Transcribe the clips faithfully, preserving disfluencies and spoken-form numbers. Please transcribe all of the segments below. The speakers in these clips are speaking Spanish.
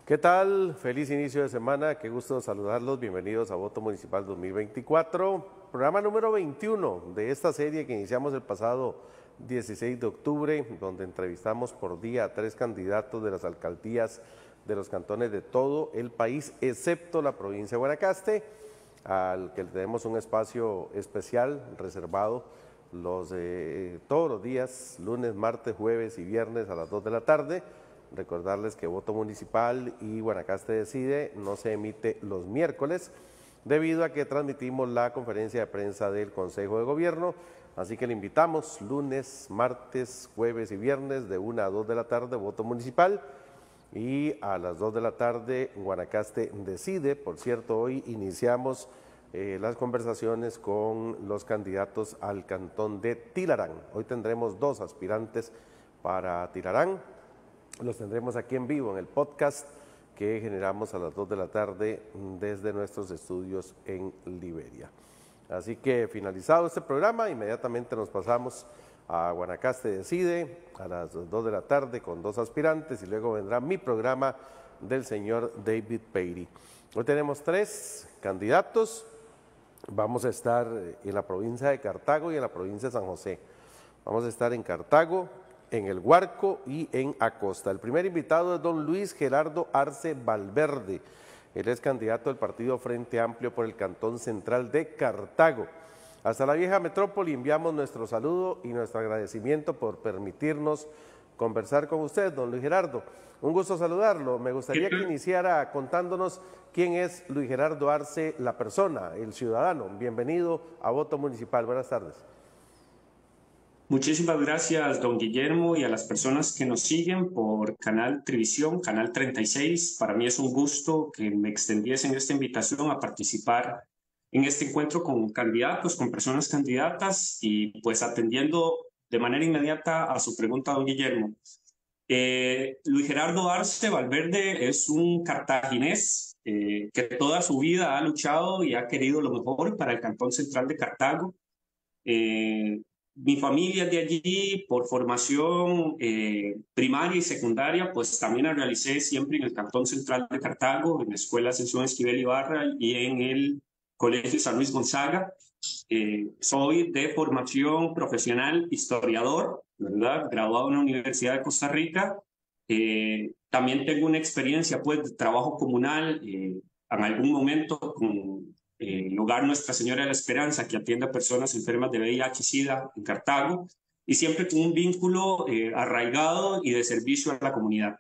¿Qué tal? Feliz inicio de semana, qué gusto saludarlos, bienvenidos a Voto Municipal dos mil veinticuatro, programa número veintiuno de esta serie que iniciamos el pasado dieciséis de octubre, donde entrevistamos por día a tres candidatos de las alcaldías de los cantones de todo el país, excepto la provincia de Guanacaste, al que le tenemos un espacio especial reservado los, eh, todos los días, lunes, martes, jueves y viernes a las dos de la tarde. Recordarles que Voto Municipal y Guanacaste Decide no se emite los miércoles debido a que transmitimos la conferencia de prensa del Consejo de Gobierno, así que le invitamos lunes, martes, jueves y viernes de una a dos de la tarde Voto Municipal y a las dos de la tarde Guanacaste Decide. Por cierto, hoy iniciamos eh, las conversaciones con los candidatos al cantón de Tilarán. Hoy tendremos dos aspirantes para Tilarán. Los tendremos aquí en vivo en el podcast que generamos a las dos de la tarde desde nuestros estudios en Liberia. Así que finalizado este programa, inmediatamente nos pasamos a Guanacaste Decide a las dos de la tarde con dos aspirantes y luego vendrá mi programa del señor David Peiry. Hoy tenemos tres candidatos, vamos a estar en la provincia de Cartago y en la provincia de San José. Vamos a estar en Cartago, en El Guarco y en Acosta. El primer invitado es don Luis Gerardo Arce Valverde. Él es candidato del partido Frente Amplio por el Cantón Central de Cartago. Hasta la vieja metrópoli enviamos nuestro saludo y nuestro agradecimiento por permitirnos conversar con usted, don Luis Gerardo. Un gusto saludarlo. Me gustaría que iniciara contándonos quién es Luis Gerardo Arce, la persona, el ciudadano. Bienvenido a Voto Municipal. Buenas tardes. Muchísimas gracias, don Guillermo, y a las personas que nos siguen por Canal Trivisión, Canal treinta y seis. Para mí es un gusto que me extendiesen esta invitación a participar en este encuentro con candidatos, con personas candidatas, y pues atendiendo de manera inmediata a su pregunta, don Guillermo. Eh, Luis Gerardo Arce Valverde es un cartaginés eh, que toda su vida ha luchado y ha querido lo mejor para el Cantón Central de Cartago. Eh, Mi familia de allí, por formación eh, primaria y secundaria, pues también la realicé siempre en el Cantón Central de Cartago, en la Escuela Ascensión Esquivel Ibarra y en el Colegio San Luis Gonzaga. Eh, soy de formación profesional historiador, ¿verdad? Graduado en la Universidad de Costa Rica. Eh, también tengo una experiencia pues, de trabajo comunal, eh, en algún momento con el eh, Hogar Nuestra Señora de la Esperanza, que atiende a personas enfermas de V I H SIDA en Cartago, y siempre con un vínculo eh, arraigado y de servicio a la comunidad.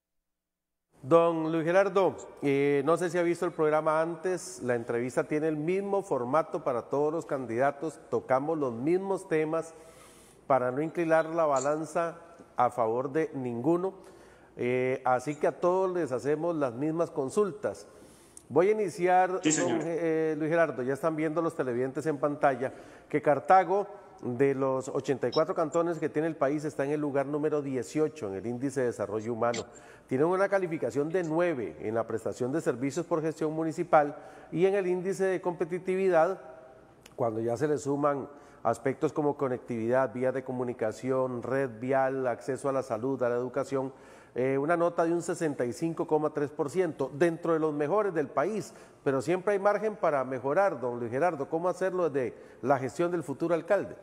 Don Luis Gerardo, eh, no sé si ha visto el programa antes, la entrevista tiene el mismo formato para todos los candidatos, tocamos los mismos temas para no inclinar la balanza a favor de ninguno, eh, así que a todos les hacemos las mismas consultas. Voy a iniciar, Sí, don, eh, Luis Gerardo, ya están viendo los televidentes en pantalla, que Cartago, de los ochenta y cuatro cantones que tiene el país, está en el lugar número dieciocho en el índice de desarrollo humano. Tiene una calificación de nueve en la prestación de servicios por gestión municipal y en el índice de competitividad, cuando ya se le suman aspectos como conectividad, vías de comunicación, red vial, acceso a la salud, a la educación, eh, una nota de un sesenta y cinco coma tres por ciento, dentro de los mejores del país, pero siempre hay margen para mejorar, don Luis Gerardo. ¿Cómo hacerlo desde la gestión del futuro alcalde?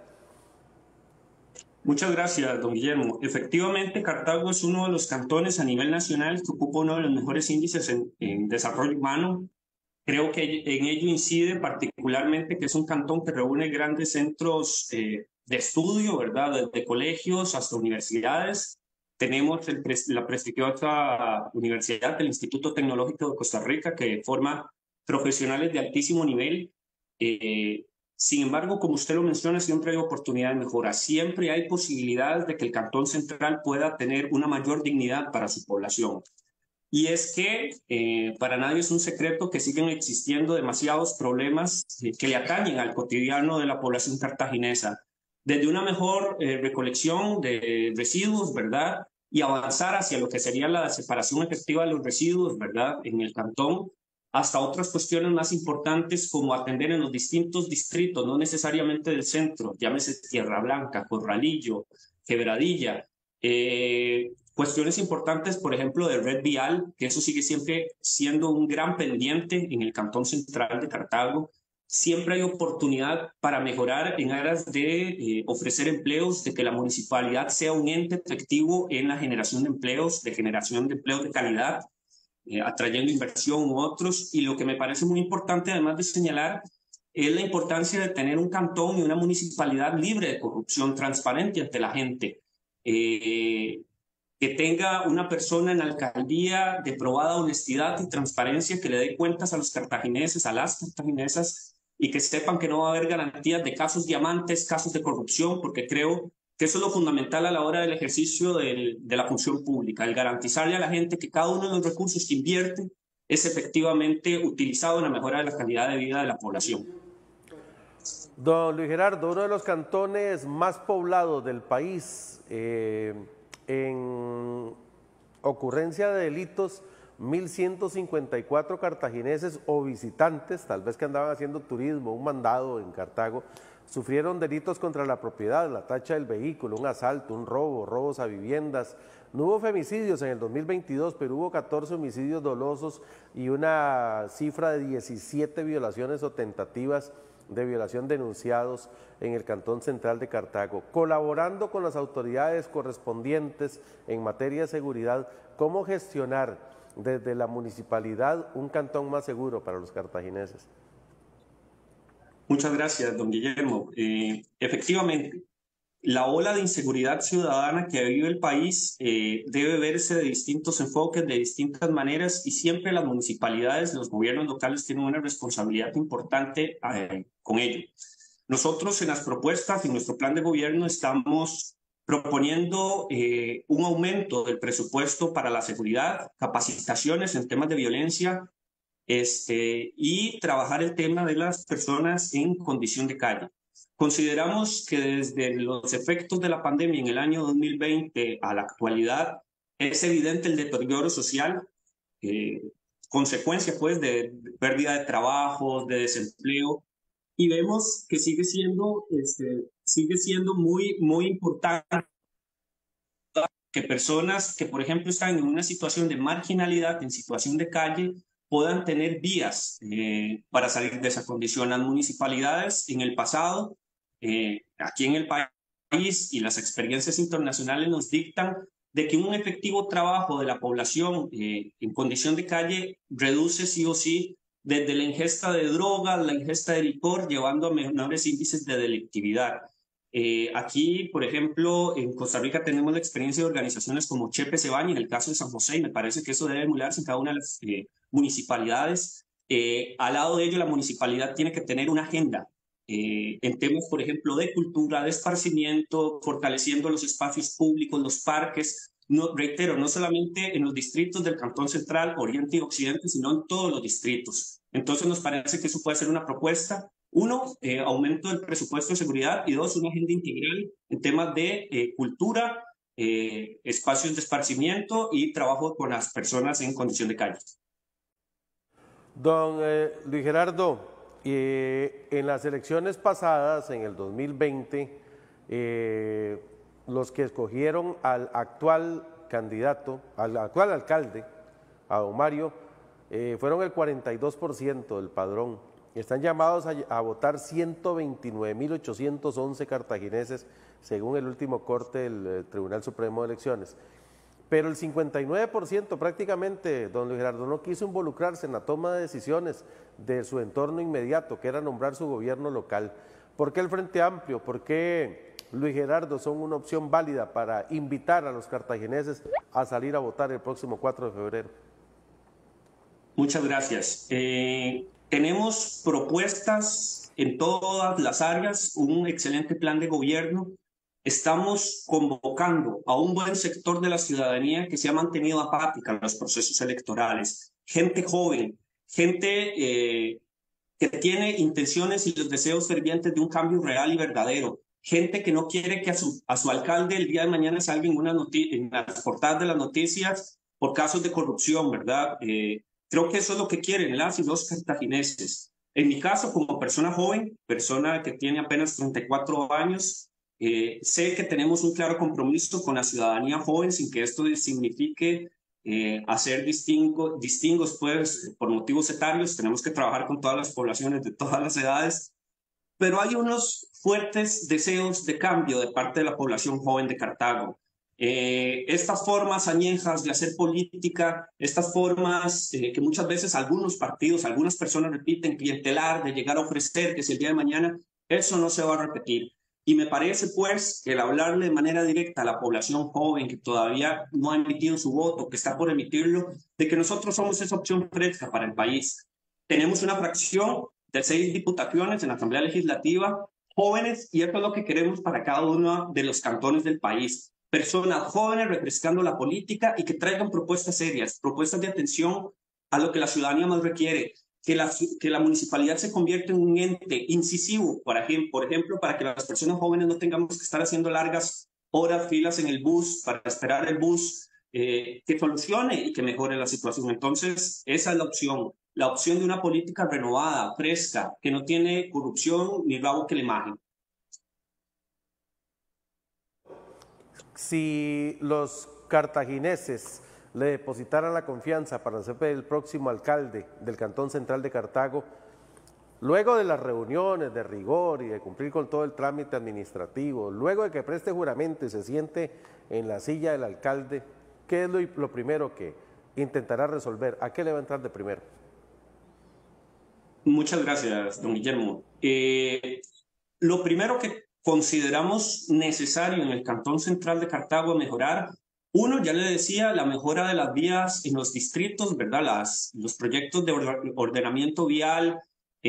Muchas gracias, don Guillermo. Efectivamente, Cartago es uno de los cantones a nivel nacional que ocupa uno de los mejores índices en, en desarrollo humano. Creo que en ello incide particularmente que es un cantón que reúne grandes centros eh, de estudio, ¿verdad? Desde colegios hasta universidades. Tenemos el, la prestigiosa Universidad del Instituto Tecnológico de Costa Rica, que forma profesionales de altísimo nivel. Eh, sin embargo, como usted lo menciona, siempre hay oportunidad de mejora. Siempre hay posibilidades de que el Cantón Central pueda tener una mayor dignidad para su población. Y es que eh, para nadie es un secreto que siguen existiendo demasiados problemas eh, que le atañen al cotidiano de la población cartaginesa. Desde una mejor eh, recolección de residuos, ¿verdad? Y avanzar hacia lo que sería la separación efectiva de los residuos, ¿verdad? En el cantón, hasta otras cuestiones más importantes como atender en los distintos distritos, no necesariamente del centro, llámese Tierra Blanca, Corralillo, Quebradilla, eh, Cuestiones importantes, por ejemplo, de red vial, que eso sigue siempre siendo un gran pendiente en el Cantón Central de Cartago. Siempre hay oportunidad para mejorar en aras de eh, ofrecer empleos, de que la municipalidad sea un ente efectivo en la generación de empleos, de generación de empleos de calidad, eh, atrayendo inversión u otros. Y lo que me parece muy importante, además de señalar, es la importancia de tener un cantón y una municipalidad libre de corrupción, transparente ante la gente. Eh, que tenga una persona en la alcaldía de probada honestidad y transparencia, que le dé cuentas a los cartagineses, a las cartaginesas, y que sepan que no va a haber garantías de casos diamantes, casos de corrupción, porque creo que eso es lo fundamental a la hora del ejercicio del, de la función pública, el garantizarle a la gente que cada uno de los recursos que invierte es efectivamente utilizado en la mejora de la calidad de vida de la población. Don Luis Gerardo, uno de los cantones más poblados del país, eh, en ocurrencia de delitos, mil ciento cincuenta y cuatro cartagineses o visitantes, tal vez que andaban haciendo turismo, un mandado en Cartago, sufrieron delitos contra la propiedad, la tacha del vehículo, un asalto, un robo, robos a viviendas. No hubo femicidios en el dos mil veintidós, pero hubo catorce homicidios dolosos y una cifra de diecisiete violaciones o tentativas de violación denunciados en el Cantón Central de Cartago. Colaborando con las autoridades correspondientes en materia de seguridad, ¿cómo gestionar desde la municipalidad un cantón más seguro para los cartagineses? Muchas gracias, don Guillermo. Eh, efectivamente, la ola de inseguridad ciudadana que vive el país eh, debe verse de distintos enfoques, de distintas maneras, y siempre las municipalidades, los gobiernos locales tienen una responsabilidad importante eh, con ello. Nosotros en las propuestas, en nuestro plan de gobierno, estamos proponiendo eh, un aumento del presupuesto para la seguridad, capacitaciones en temas de violencia, este, y trabajar el tema de las personas en condición de calle. Consideramos que desde los efectos de la pandemia en el año dos mil veinte a la actualidad es evidente el deterioro social, eh, consecuencia pues de pérdida de trabajos, de desempleo, y vemos que sigue siendo, este, sigue siendo muy, muy importante que personas que, por ejemplo, están en una situación de marginalidad, en situación de calle, puedan tener vías eh, para salir de esa condición. Las municipalidades en el pasado, eh, aquí en el país, y las experiencias internacionales nos dictan de que un efectivo trabajo de la población eh, en condición de calle reduce sí o sí desde la ingesta de drogas, la ingesta de licor, llevando a menores índices de delictividad. Eh, aquí, por ejemplo, en Costa Rica tenemos la experiencia de organizaciones como Chepe Cebaña, en el caso de San José, y me parece que eso debe emularse en cada una de las eh, municipalidades. Eh, al lado de ello, la municipalidad tiene que tener una agenda eh, en temas, por ejemplo, de cultura, de esparcimiento, fortaleciendo los espacios públicos, los parques. No, reitero, no solamente en los distritos del Cantón Central, Oriente y Occidente, sino en todos los distritos. Entonces nos parece que eso puede ser una propuesta. Uno, eh, aumento del presupuesto de seguridad, y dos, una agenda integral en temas de eh, cultura, eh, espacios de esparcimiento y trabajo con las personas en condición de calle. Don eh, Luis Gerardo, eh, en las elecciones pasadas, en el dos mil veinte, eh, los que escogieron al actual candidato, al actual alcalde, a don Mario, eh, fueron el cuarenta y dos por ciento del padrón. Están llamados a, a votar ciento veintinueve mil ochocientos once cartagineses, según el último corte del eh, Tribunal Supremo de Elecciones. Pero el cincuenta y nueve por ciento prácticamente, don Luis Gerardo, no quiso involucrarse en la toma de decisiones de su entorno inmediato, que era nombrar su gobierno local. ¿Por qué el Frente Amplio? ¿Por qué Luis Gerardo son una opción válida para invitar a los cartagineses a salir a votar el próximo cuatro de febrero? Muchas gracias. Eh, tenemos propuestas en todas las áreas, un excelente plan de gobierno. Estamos convocando a un buen sector de la ciudadanía que se ha mantenido apática en los procesos electorales. Gente joven, gente eh, que tiene intenciones y los deseos fervientes de un cambio real y verdadero. Gente que no quiere que a su, a su alcalde el día de mañana salga en, una en las portadas de las noticias por casos de corrupción, ¿verdad? Eh, creo que eso es lo que quieren las y los cartagineses. En mi caso, como persona joven, persona que tiene apenas treinta y cuatro años, Eh, sé que tenemos un claro compromiso con la ciudadanía joven, sin que esto signifique eh, hacer distingo, distingos pues, por motivos etarios. Tenemos que trabajar con todas las poblaciones de todas las edades, pero hay unos fuertes deseos de cambio de parte de la población joven de Cartago. Eh, estas formas añejas de hacer política, estas formas eh, que muchas veces algunos partidos, algunas personas repiten, clientelar, de llegar a ofrecer que si el día de mañana, eso no se va a repetir. Y me parece, pues, que el hablarle de manera directa a la población joven que todavía no ha emitido su voto, que está por emitirlo, de que nosotros somos esa opción fresca para el país. Tenemos una fracción de seis diputaciones en la Asamblea Legislativa, jóvenes, y esto es lo que queremos para cada uno de los cantones del país. Personas jóvenes refrescando la política y que traigan propuestas serias, propuestas de atención a lo que la ciudadanía más requiere. Que la, que la municipalidad se convierta en un ente incisivo, por ejemplo, por ejemplo, para que las personas jóvenes no tengamos que estar haciendo largas horas, filas en el bus, para esperar el bus, eh, que solucione y que mejore la situación. Entonces, esa es la opción, la opción de una política renovada, fresca, que no tiene corrupción ni rabo que le maje. Si los cartagineses le depositaran la confianza para ser el próximo alcalde del Cantón Central de Cartago, luego de las reuniones de rigor y de cumplir con todo el trámite administrativo, luego de que preste juramento y se siente en la silla del alcalde, ¿qué es lo, lo primero que intentará resolver? ¿A qué le va a entrar de primero? Muchas gracias, don Guillermo. Eh, lo primero que consideramos necesario en el Cantón Central de Cartago mejorar, uno, ya le decía, la mejora de las vías en los distritos, ¿verdad? Las, los proyectos de ordenamiento vial,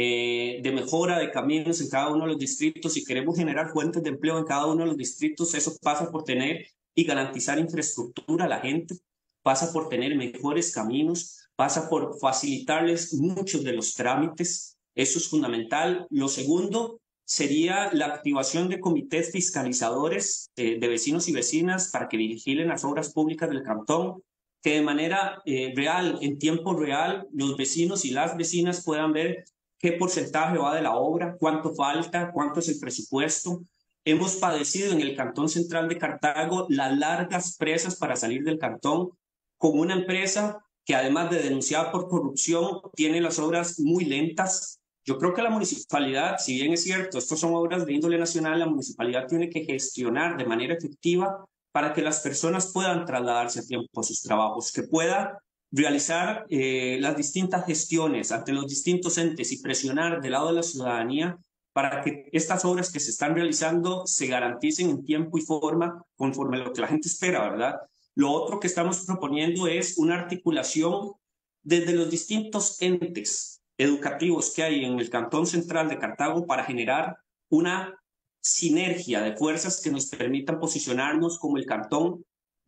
eh, de mejora de caminos en cada uno de los distritos. Si queremos generar fuentes de empleo en cada uno de los distritos, eso pasa por tener y garantizar infraestructura a la gente, pasa por tener mejores caminos, pasa por facilitarles muchos de los trámites. Eso es fundamental. Lo segundo sería la activación de comités fiscalizadores eh, de vecinos y vecinas para que vigilen las obras públicas del cantón, que de manera eh, real, en tiempo real, los vecinos y las vecinas puedan ver qué porcentaje va de la obra, cuánto falta, cuánto es el presupuesto. Hemos padecido en el Cantón Central de Cartago las largas presas para salir del cantón, con una empresa que además de denunciar por corrupción, tiene las obras muy lentas. Yo creo que la municipalidad, si bien es cierto, estas son obras de índole nacional, la municipalidad tiene que gestionar de manera efectiva para que las personas puedan trasladarse a tiempo a sus trabajos, que pueda realizar eh, las distintas gestiones ante los distintos entes y presionar del lado de la ciudadanía para que estas obras que se están realizando se garanticen en tiempo y forma conforme a lo que la gente espera, ¿verdad? Lo otro que estamos proponiendo es una articulación desde los distintos entes educativos que hay en el Cantón Central de Cartago para generar una sinergia de fuerzas que nos permitan posicionarnos como el cantón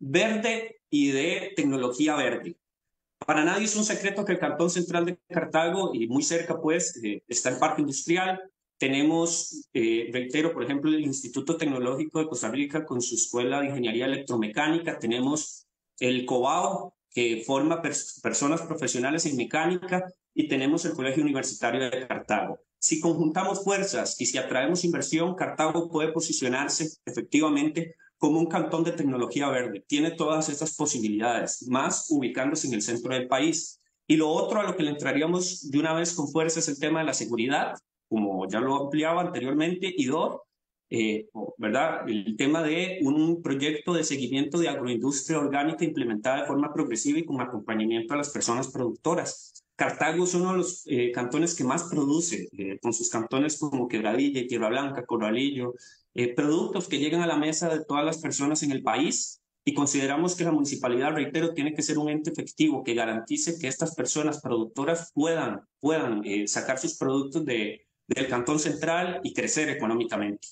verde y de tecnología verde. Para nadie es un secreto que el Cantón Central de Cartago, y muy cerca pues, eh, está el Parque Industrial. Tenemos, eh, reitero, por ejemplo, el Instituto Tecnológico de Costa Rica con su Escuela de Ingeniería Electromecánica. Tenemos el COBAO, que forma pers personas profesionales en mecánica, y tenemos el Colegio Universitario de Cartago. Si conjuntamos fuerzas y si atraemos inversión, Cartago puede posicionarse efectivamente como un cantón de tecnología verde. Tiene todas estas posibilidades, más ubicándose en el centro del país. Y lo otro a lo que le entraríamos de una vez con fuerza es el tema de la seguridad, como ya lo ampliaba anteriormente, y dos, eh, ¿verdad? El tema de un proyecto de seguimiento de agroindustria orgánica implementada de forma progresiva y con acompañamiento a las personas productoras. Cartago es uno de los eh, cantones que más produce, eh, con sus cantones como Quebradilla y Tierra Blanca, Corralillo, eh, productos que llegan a la mesa de todas las personas en el país, y consideramos que la municipalidad, reitero, tiene que ser un ente efectivo que garantice que estas personas productoras puedan, puedan eh, sacar sus productos de, del Cantón Central y crecer económicamente.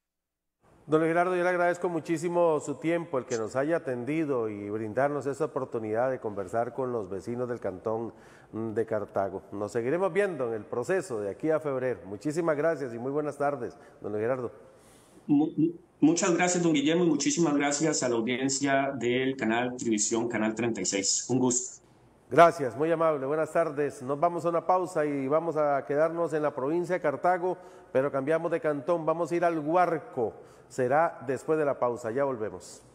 Don Gerardo, yo le agradezco muchísimo su tiempo, el que nos haya atendido y brindarnos esa oportunidad de conversar con los vecinos del Cantón de Cartago. Nos seguiremos viendo en el proceso de aquí a febrero. Muchísimas gracias y muy buenas tardes, don Gerardo. Muchas gracias, don Guillermo, y muchísimas gracias a la audiencia del canal Televisión, Canal treinta y seis. Un gusto. Gracias, muy amable, buenas tardes. Nos vamos a una pausa y vamos a quedarnos en la provincia de Cartago, pero cambiamos de cantón, vamos a ir al Guarco. Será después de la pausa, ya volvemos.